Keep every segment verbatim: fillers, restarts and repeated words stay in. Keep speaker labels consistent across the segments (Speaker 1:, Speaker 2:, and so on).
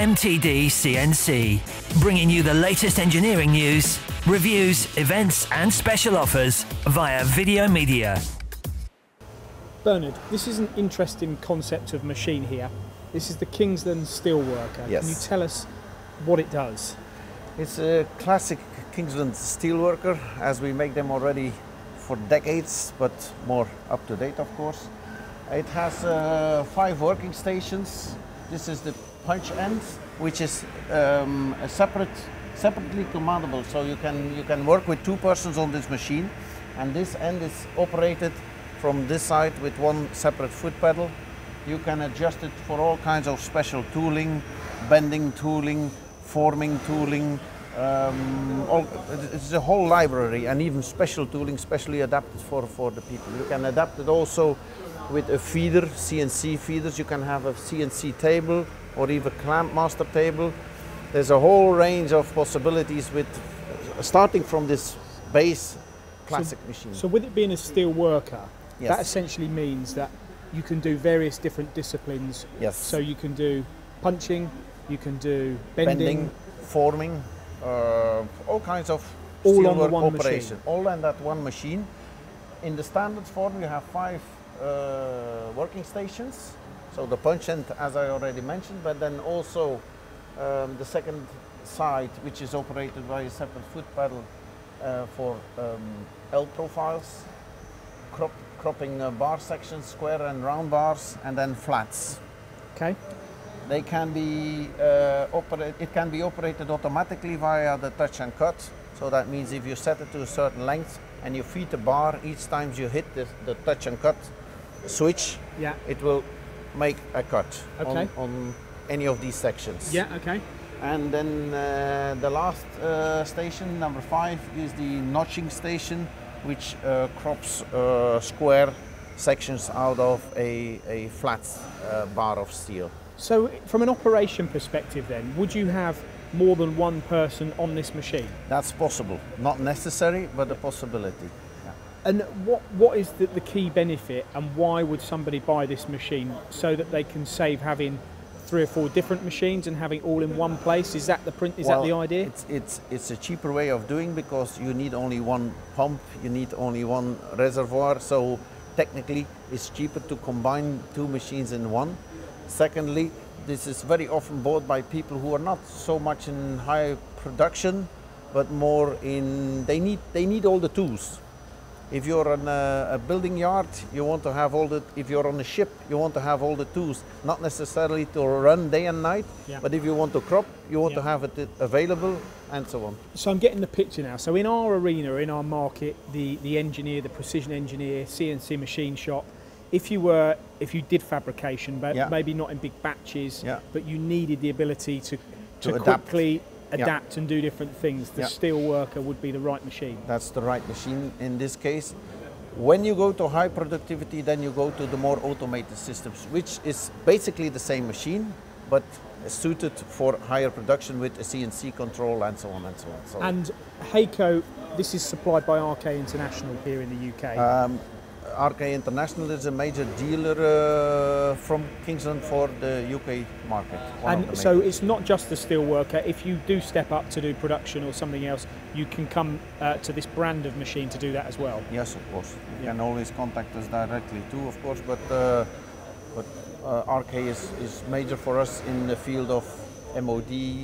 Speaker 1: M T D C N C, bringing you the latest engineering news, reviews, events and special offers via video media.
Speaker 2: Bernard, this is an interesting concept of machine here. This is the Kingsland Steelworker.
Speaker 3: Yes.
Speaker 2: Can you tell us what it does?
Speaker 3: It's a classic Kingsland steelworker, as we make them already for decades, but more up to date, of course. It has uh, five working stations. This is the punch end, which is um, a separate, separately commandable. So you can you can work with two persons on this machine, and this end is operated from this side with one separate foot pedal. You can adjust it for all kinds of special tooling, bending tooling, forming tooling. Um, all, it's a whole library, and even special tooling, specially adapted for, for the people. You can adapt it also with a feeder, C N C feeders. You can have a C N C table or even clamp master table. There's a whole range of possibilities with, starting from this base classic
Speaker 2: so,
Speaker 3: machine.
Speaker 2: So with it being a steel worker,
Speaker 3: yes.
Speaker 2: that essentially means that you can do various different disciplines.
Speaker 3: Yes.
Speaker 2: So you can do punching, you can do bending,
Speaker 3: bending forming, uh, all kinds of
Speaker 2: all on the
Speaker 3: steelwork
Speaker 2: one
Speaker 3: operation,
Speaker 2: machine.
Speaker 3: all on that one machine. In the standard form, you have five uh, working stations. So the punch end, as I already mentioned, but then also um, the second side, which is operated by a separate foot pedal uh, for um, L profiles, crop, cropping uh, bar sections, square and round bars, and then flats.
Speaker 2: Okay.
Speaker 3: They can be uh, operate. It can be operated automatically via the touch and cut. So that means if you set it to a certain length and you feed the bar each time you hit the, the touch and cut switch,
Speaker 2: yeah,
Speaker 3: it will make a cut
Speaker 2: okay.
Speaker 3: on, on any of these sections.
Speaker 2: Yeah. Okay.
Speaker 3: And then uh, the last uh, station, number five, is the notching station, which uh, crops uh, square sections out of a, a flat uh, bar of steel.
Speaker 2: So from an operation perspective then, would you have more than one person on this machine?
Speaker 3: That's possible. Not necessary, but a possibility. Yeah.
Speaker 2: And what, what is the, the key benefit, and why would somebody buy this machine? So that they can save having three or four different machines and having all in one place? Is that the print? Is
Speaker 3: well,
Speaker 2: that the idea?
Speaker 3: It's, it's, it's a cheaper way of doing, because you need only one pump, you need only one reservoir, so technically it's cheaper to combine two machines in one. Secondly, this is very often bought by people who are not so much in high production, but more in, they need, they need all the tools. If you're on a, a building yard, you want to have all the, if you're on a ship, you want to have all the tools, not necessarily to run day and night, yeah. but if you want to crop, you want yeah. to have it available, and so on.
Speaker 2: So I'm getting the picture now. So in our arena, in our market, the, the engineer, the precision engineer, C N C machine shop, if you were, if you did fabrication, but yeah. maybe not in big batches, yeah. but you needed the ability to, to, to quickly adapt, adapt yeah. and do different things, the yeah. steel worker would be the right machine.
Speaker 3: That's the right machine in this case. When you go to high productivity, then you go to the more automated systems, which is basically the same machine, but suited for higher production with a C N C control and so on and so on. So
Speaker 2: and Heiko, this is supplied by R K International here in the U K.
Speaker 3: Um, R K International is a major dealer uh, from Kingsland for the U K market.
Speaker 2: And so it's not just the steel worker. If you do step up to do production or something else, you can come uh, to this brand of machine to do that as well.
Speaker 3: Yes, of course. You
Speaker 2: yeah.
Speaker 3: can always contact us directly too, of course, but, uh, but uh, R K is, is major for us in the field of M O D,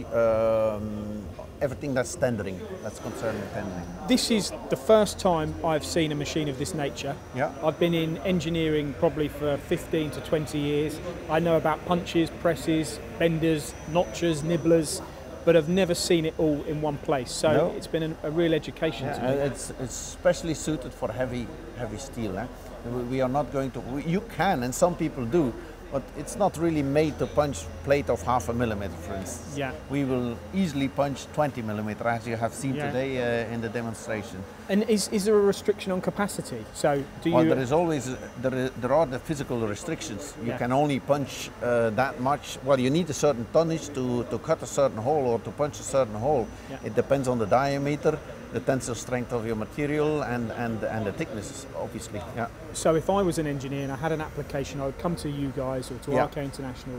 Speaker 3: um, everything that's tendering, that's concerning tendering.
Speaker 2: This is the first time I've seen a machine of this nature.
Speaker 3: Yeah.
Speaker 2: I've been in engineering probably for fifteen to twenty years. I know about punches, presses, benders, notchers, nibblers, but I've never seen it all in one place. So no. it's been a, a real education
Speaker 3: yeah,
Speaker 2: to me.
Speaker 3: It's, it's especially suited for heavy, heavy steel. Eh? We are not going to, we, you can, and some people do, but it's not really made to punch plate of half a millimeter, for instance.
Speaker 2: Yeah.
Speaker 3: We will easily punch twenty millimeter, as you have seen yeah. today uh, in the demonstration.
Speaker 2: And is, is there a restriction on capacity? So do
Speaker 3: well,
Speaker 2: you...
Speaker 3: there is always, there, is, there are the physical restrictions. You
Speaker 2: yeah.
Speaker 3: can only punch uh, that much. Well, you need a certain tonnage to, to cut a certain hole or to punch a certain hole. Yeah. It depends on the diameter, the tensile strength of your material, and, and, and the thickness, obviously. Yeah.
Speaker 2: So if I was an engineer and I had an application, I would come to you guys or to
Speaker 3: yeah.
Speaker 2: R K International,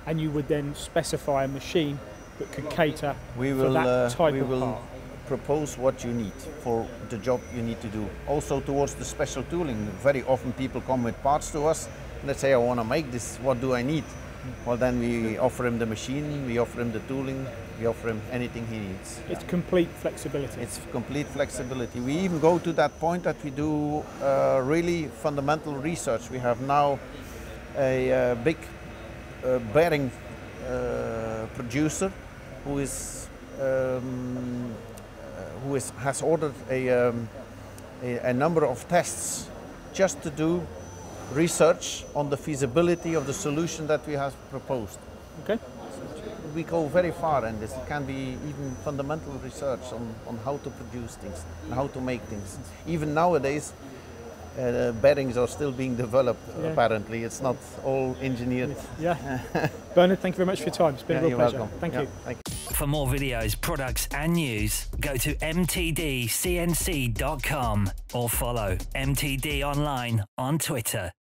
Speaker 2: and you would then specify a machine that could cater
Speaker 3: we will,
Speaker 2: for that
Speaker 3: uh,
Speaker 2: type
Speaker 3: we
Speaker 2: of
Speaker 3: will
Speaker 2: part.
Speaker 3: propose what you need for the job you need to do. Also towards the special tooling, very often people come with parts to us and they say, I want to make this, what do I need? Well, then we offer him the machine, we offer him the tooling, we offer him anything he needs.
Speaker 2: It's
Speaker 3: yeah.
Speaker 2: complete flexibility.
Speaker 3: It's complete flexibility. We even go to that point that we do uh, really fundamental research. We have now a uh, big uh, bearing uh, producer who is um, uh, who is has ordered a, um, a a number of tests just to do research on the feasibility of the solution that we have proposed.
Speaker 2: Okay.
Speaker 3: We go very far in this. It can be even fundamental research on, on how to produce things and how to make things. Even nowadays, uh, bearings are still being developed, yeah. apparently. It's not all engineered.
Speaker 2: Yeah. Bernard, thank you very much for your time. It's been
Speaker 3: yeah,
Speaker 2: a real pleasure.
Speaker 3: Welcome.
Speaker 2: Thank
Speaker 3: yeah,
Speaker 2: you.
Speaker 3: Thank you.
Speaker 1: For more videos, products and news, go to m t d c n c dot com or follow M T D Online on Twitter.